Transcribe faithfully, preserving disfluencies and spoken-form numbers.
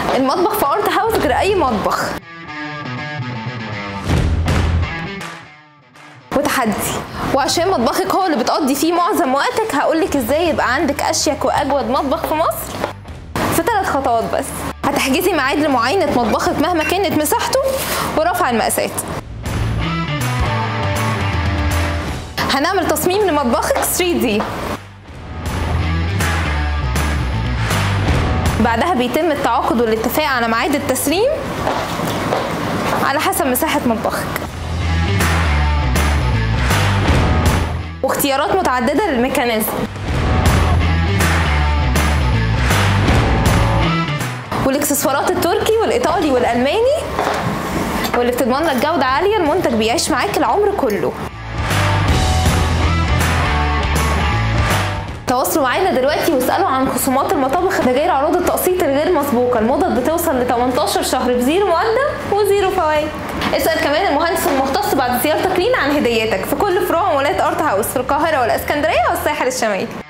المطبخ في ارت هاوس غير اي مطبخ. وتحدي، وعشان مطبخك هو اللي بتقضي فيه معظم وقتك هقولك ازاي يبقى عندك اشيك واجود مطبخ في مصر في ثلاث خطوات بس. هتحجزي ميعاد لمعاينة مطبخك مهما كانت مساحته ورفع المقاسات. هنعمل تصميم لمطبخك ثري دي. بعدها بيتم التعاقد والاتفاق على ميعاد التسليم على حسب مساحة مطبخك. واختيارات متعددة للميكانيزم. والاكسسوارات التركي والايطالي والالماني واللي بتضمن لك جودة عالية، المنتج بيعيش معاك العمر كله. تواصلوا معانا دلوقتي واسألوا عن خصومات المطابخ، ده غير عروض التقسيط الغير مسبوقة، المدد بتوصل ل تمنتاشر شهر بزيرو مقدم وزيرو فوائد. اسأل كمان المهندس المختص بعد زيارتك لينا عن هدياتك في كل فروع مولات ارت هاوس في القاهرة والاسكندرية والساحل الشمالي.